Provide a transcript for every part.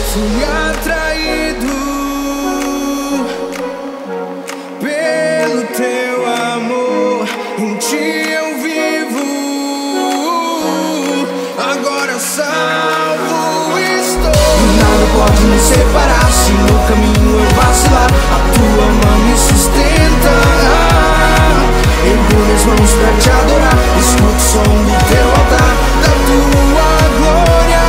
Fui atraído pelo teu amor, em ti eu vivo, agora salvo estou. Nada pode nos separar, se no caminho eu vacilar, a tua mão me sustenta. Ergo minhas mãos pra te adorar, escuto o som do teu altar, da tua glória.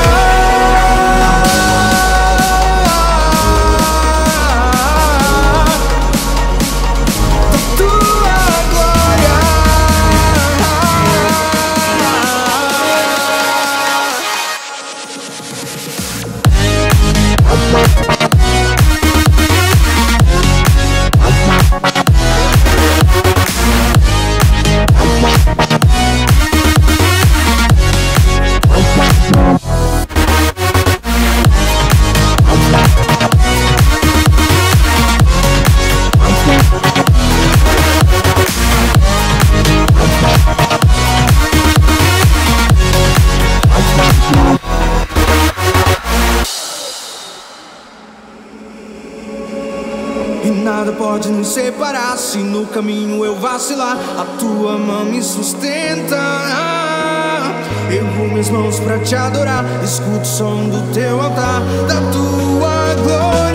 E nada pode nos separar, se no caminho eu vacilar, a tua mão me sustenta. Ergo minhas mãos pra te adorar, escuto o som do teu altar, da tua glória.